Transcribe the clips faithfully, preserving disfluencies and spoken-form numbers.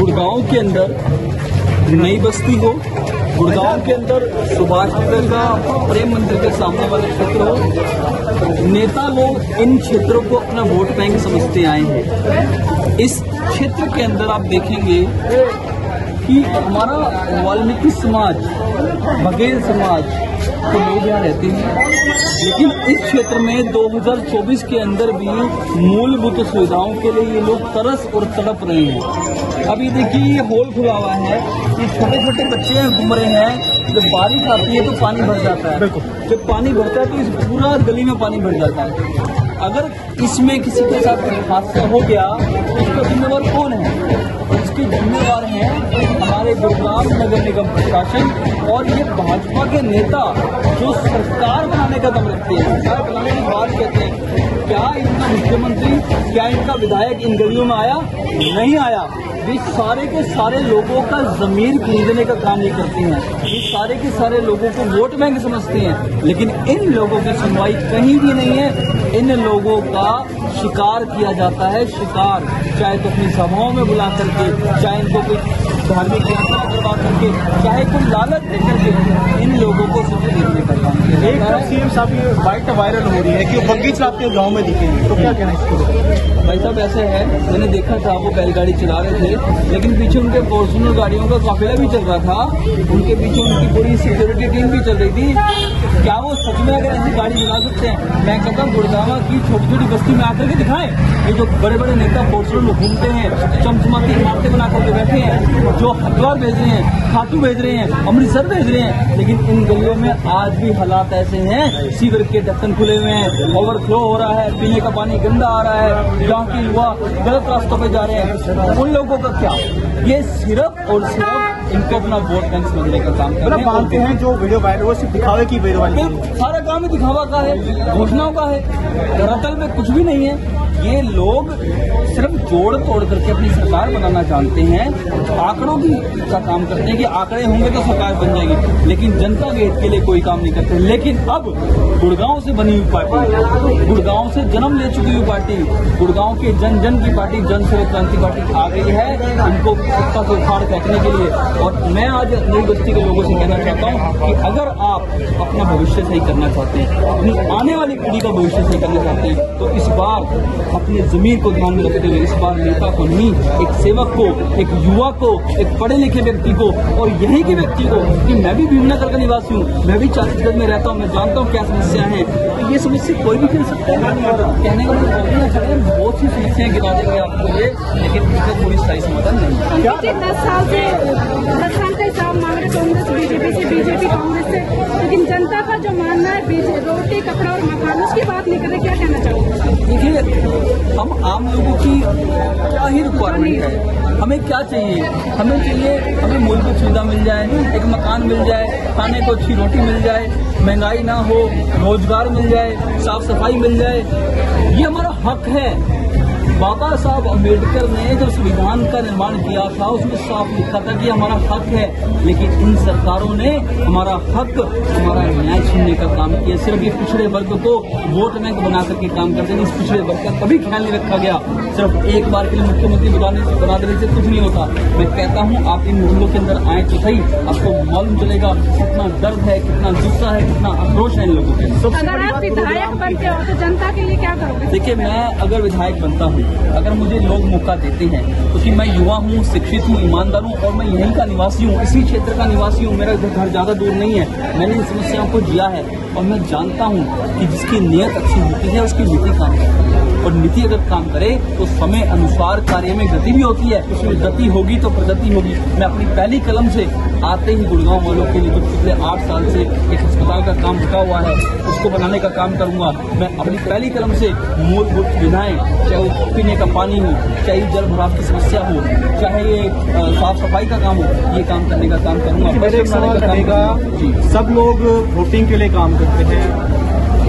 गुड़गांव के अंदर नई बस्ती हो, गुड़गांव के अंदर सुभाष नगर का प्रेम मंदिर के सामने वाला क्षेत्र हो, नेता लोग इन क्षेत्रों को अपना वोट बैंक समझते आए हैं। इस क्षेत्र के अंदर आप देखेंगे कि हमारा वाल्मीकि समाज, बघेल समाज के लोग यहाँ रहते हैं, लेकिन इस क्षेत्र में दो हज़ार चौबीस के अंदर भी मूलभूत सुविधाओं के लिए ये लोग तरस और तड़प रहे हैं। अभी देखिए ये होल खुला हुआ है, ये छोटे छोटे बच्चे घूम रहे हैं, जब बारिश आती है तो पानी भर जाता है, जब पानी भरता है तो इस पूरा गली में पानी भर जाता है। अगर इसमें किसी के साथ हादसा हो गया तो इसका जिम्मेवार कौन है? इसके जिम्मेवार हैं हमारे गुड़गांव नगर निगम प्रशासन और ये भाजपा के नेता जो सरकार बनाने का दम रखते हैं, सरकार बनाने की बात कहते हैं। क्या इनका मुख्यमंत्री, क्या इनका विधायक इन गलियों में आया? नहीं आया। ये सारे के सारे लोगों का जमीर खरीदने का काम नहीं करते हैं, ये सारे के सारे लोगों को वोट बैंक समझते हैं, लेकिन इन लोगों की सुनवाई कहीं भी नहीं है। इन लोगों का शिकार किया जाता है, शिकार, चाहे तो अपनी सभाओं में बुला करके, चाहे इनको कोई धार्मिक यात्रा करवा करके, चाहे कोई लालच दे करके इन लोगों को सुख देने का काम किया जाता है। सीएम साहब ये बाइक वायरल हो रही है कि वो बग्गी चलाते गाँव में दिखेंगे, तो क्या कहना है इसको? भाई साहब ऐसे है, मैंने देखा था वो बैलगाड़ी चला रहे थे, लेकिन पीछे उनके फॉर्च्यूनर गाड़ियों का काफिला भी चल रहा था, उनके पीछे उनकी पूरी सिक्योरिटी टीम भी चल रही थी। क्या वो सच में अगर ऐसी गाड़ी चला सकते हैं? मैं कहता हूँ गुड़गांव की छोटी छोटी बस्ती में आकर के दिखाएं। ये जो बड़े बड़े नेता फॉर्च्यूनर में घूमते हैं, चमचमाती इमारतें बना करके बैठे हैं, जो हरिद्वार भेज रहे हैं, खाटू भेज रहे हैं, अमृतसर भेज रहे हैं, लेकिन इन गलियों में आज भी हालात ऐसे हैं, सीवर के ढक्कन खुले हुए हैं, ओवरफ्लो हो रहा है, पीने का पानी गंदा आ रहा है, जहाँ की युवा गलत रास्तों पे जा रहे हैं, उन लोगों का क्या? ये सिर्फ और सिर्फ इनको अपना वोट बैंक समझने का काम कर रहे हैं। मानते हैं जो वीडियो वायरल वो सिर्फ दिखावे की वीडियो वायरल, सारा काम ही दिखावा का है, घोषणाओं का है, दरअसल में कुछ भी नहीं है। ये लोग सिर्फ जोड़ तोड़ करके अपनी सरकार बनाना जानते हैं, आंकड़ों की का काम करते हैं कि आंकड़े होंगे तो सरकार बन जाएगी, लेकिन जनता के हित के लिए कोई काम नहीं करते। लेकिन अब गुड़गांव से बनी हुई पार्टी, गुड़गांव से जन्म ले चुकी हुई पार्टी, गुड़गांव के जन जन की पार्टी, जन सेवक क्रांति पार्टी आ गई है इनको सत्ता से उखाड़ फेंकने के लिए। और मैं आज नई बस्ती के लोगों से कहना चाहता हूँ कि अगर आप अपना भविष्य सही करना चाहते हैं, अपनी आने वाली पीढ़ी का भविष्य सही करना चाहते हैं, तो इस बार अपने जमीन को ध्यान में रखते हुए इस बार नेता को नहीं, एक सेवक को, एक युवा को, एक पढ़े लिखे व्यक्ति को और यही के व्यक्ति को, कि मैं भी भीमनगर का निवासी हूँ, मैं भी चालीसगढ़ में रहता हूँ, मैं जानता हूँ क्या समस्या है, तो ये समस्या कोई भी खेल सकता है। कहने का मतलब बहुत सी समस्याएं गिरा देंगे आपको ये, लेकिन इसका कोई स्थायी समाधान नहीं। दस साल से दस साल का हिसाब मांग रहे कांग्रेस बीजेपी से, बीजेपी कांग्रेस से, लेकिन जनता का जो मानना है रोटी कपड़ा और मकान, उसकी बात नहीं कर रहे, क्या कहना चाहोगे? देखिए, हम आम लोगों की क्या ही रिक्वायरमेंट है, हमें क्या चाहिए? हमें चाहिए हमें मूलभूत सुविधा मिल जाए, एक मकान मिल जाए, खाने को अच्छी रोटी मिल जाए, महंगाई ना हो, रोजगार मिल जाए, साफ सफाई मिल जाए, ये हमारा हक है। बाबा साहब अम्बेडकर ने जो संविधान का निर्माण किया था उसमें साफ लिखा था कि हमारा हक है, लेकिन इन सरकारों ने हमारा हक, हमारा न्याय छीनने का काम किया। सिर्फ ये पिछड़े वर्ग को वोट बैंक बना करके काम करते हैं, इस पिछड़े वर्ग का कभी ख्याल नहीं रखा गया। सिर्फ एक बार के लिए मुख्यमंत्री बनाने से बना देने से कुछ नहीं होता। मैं कहता हूँ आप इन मुद्दों के अंदर आए तो सही, आपको मालूम चलेगा कितना दर्द है, कितना गुस्सा है, कितना आक्रोश है इन लोगों के। अगर आप विधायक बनते हो तो जनता के लिए क्या करोगे? देखिए, मैं अगर विधायक बनता हूँ, अगर मुझे लोग मौका देते हैं, क्योंकि मैं युवा हूँ, शिक्षित हूँ, ईमानदार हूँ और मैं यहीं का निवासी हूँ, इसी क्षेत्र का निवासी हूँ, मेरा घर ज्यादा दूर नहीं है, मैंने इन समस्याओं को जिया है और मैं जानता हूँ कि जिसकी नीयत अच्छी होती है उसकी नीति काम करती है, और नीति अगर काम करे तो समय अनुसार कार्य में गति भी होती है, उसमें गति होगी तो प्रगति होगी। मैं अपनी पहली कलम से आते ही गुड़गांव वालों के लिए जो पिछले आठ साल से एक अस्पताल का काम रुका हुआ है उसको बनाने का काम करूंगा। मैं अपनी पहली कलम से मूलभूत सुविधाएं, चाहे वो पीने का पानी हो, चाहे जल भराव की समस्या हो, चाहे ये साफ सफाई का काम हो, ये काम करने का काम करूंगा। सब लोग वोटिंग के लिए काम करते हैं,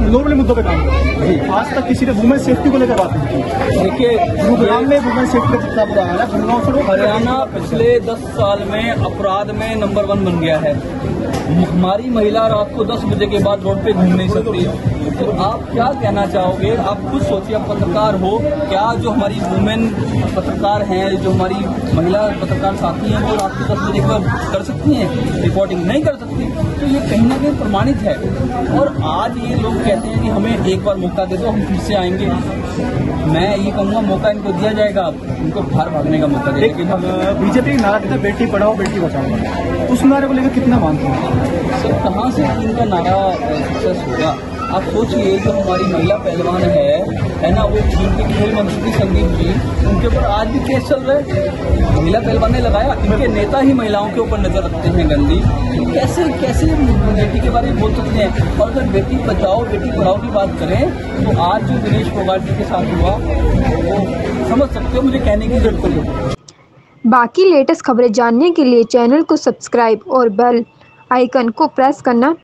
नॉर्मली मुद्दों पे काम करते हैं। आज तक किसी ने वुमेन सेफ्टी को लेकर बात नहीं की। देखिए, गुरुग्राम में वुमेन सेफ्टी का कितना बुरा हाल है, गुरुग्राम से लोग हरियाणा पिछले दस साल में अपराध में नंबर वन बन गया है। हमारी महिला रात को दस बजे के बाद रोड पे घूम नहीं सकती। तो आप क्या कहना चाहोगे? आप खुद सोचिए, आप पत्रकार हो, क्या जो हमारी वुमेन पत्रकार हैं, जो हमारी महिला पत्रकार साथी हैं, वो रात को दस बजे के बाद कर सकती हैं रिपोर्टिंग? नहीं कर सकती। तो ये कहीं ना कहीं प्रमाणित है। और आज ये लोग कहते हैं कि हमें एक बार मौका दे दो, हम फिर से आएंगे। मैं ये कहूँगा, मौका इनको दिया जाएगा, इनको बाहर भागने का मौका देगा। बीजेपी नारा देता है बेटी पढ़ाओ बेटी बचाओ, उस नारे को लेकर कितना मानते हैं? सर, कहाँ से इनका नारा सक्सेस होगा? आप सोचिए, जो हमारी महिला पहलवान है है ना, वो जिनके खेल मंत्री थी संदीप जी, उनके ऊपर आज भी केस चल रहा है। महिला पहलवान ने लगाया, इनके नेता ही महिलाओं के ऊपर नजर रखते हैं गंदी। कैसे कैसे बेटी के बारे में बोल सकते हैं? और अगर बेटी बचाओ बेटी पढ़ाओ की बात करें, तो आज जो दिनेश फोगाट जी के साथ हुआ, वो समझ सकते हो, मुझे कहने की जरूरत नहीं। बाकी लेटेस्ट खबरें जानने के लिए चैनल को सब्सक्राइब और बेल आइकन को प्रेस करना